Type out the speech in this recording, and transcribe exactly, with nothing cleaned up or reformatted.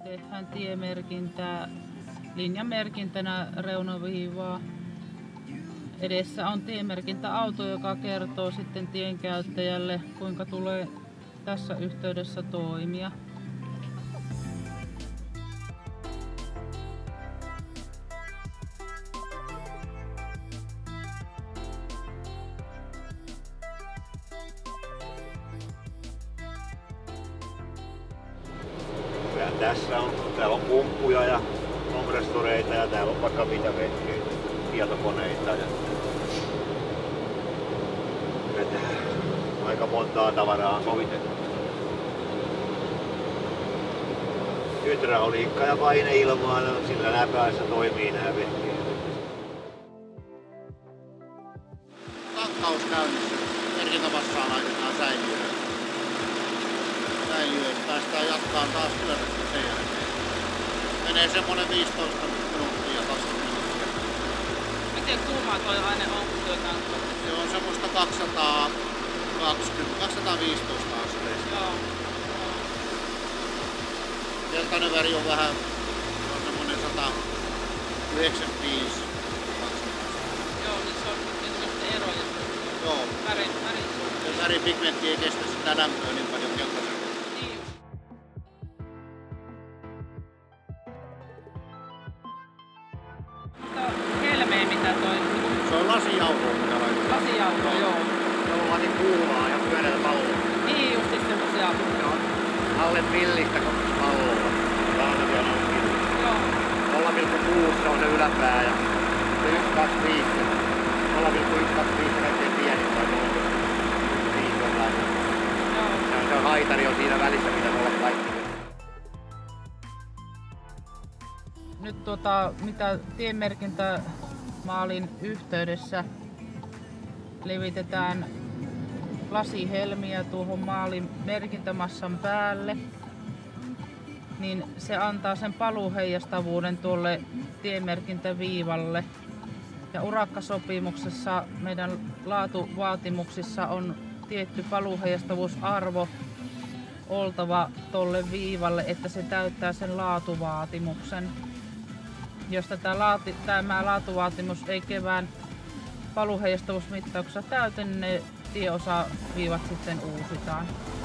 Tehdään tiemerkintää linjamerkintänä reunaviivaa. Edessä on tiemerkintäauto, joka kertoo sitten tienkäyttäjälle, kuinka tulee tässä yhteydessä toimia. Tässä on, täällä on pumppuja ja kompressoreita ja täällä on vaikka mitä tietokoneita. Ja aika montaa tavaraa on sovitettu. Hydrauliikka ja paineilmaa, sillä läpäässä toimii nämä vehkeet. Tankkaus käynnissä. Merkintävassaan laitetaan säiliöön. Säiliöön. Päästään jatkaa taas ylöspäin sen jälkeen. Menee semmonen viisitoista minuuttia kaksikymmentä minuuttia. Miten kuumaa toi aine on, kun tuo tankkaa? Se on semmoista kaksisataakaksikymmentä kaksisataaviisitoista asteista. Joo. Keltainen väri on vähän, on semmonen sata yhdeksänkymmentäviisi. Joo, niin se on sellaista eroja. Joo. Värin, värin Se väripigmentti ei kestä sitä lämpöä niin paljon keltaisen. niin. Mutta helmeä mitä toi? Se on lasijauhoa mitä laitetaan. Lasijauho, joo. Jolla niin kuulaa ja pyöreä pallo. Niin just semmosia. Alle millistä palloa. Täällä vielä on Joo. nolla pilkku kuusi se on se yläpää ja se yksi kaksi viisi. nolla pilkku yksi kaksi viisi kaikkein pienin tai nolla pilkku viisi on lailla. Joo. Se on, se on haitari on siinä välissä, mitä olla kaikki. Nyt tuota, mitä tiemerkintämaalin yhteydessä levitetään lasihelmiä tuohon maalin merkintämassan päälle, niin se antaa sen paluuheijastavuuden tuolle tiemerkintäviivalle. Ja urakkasopimuksessa meidän laatuvaatimuksissa on tietty paluuheijastavuusarvo oltava tuolle viivalle, että se täyttää sen laatuvaatimuksen. Jos tätä laati, tämä laatuvaatimus ei kevään paluuheijastavuusmittauksessa täytä, niin ne tieosaviivat sitten uusitaan.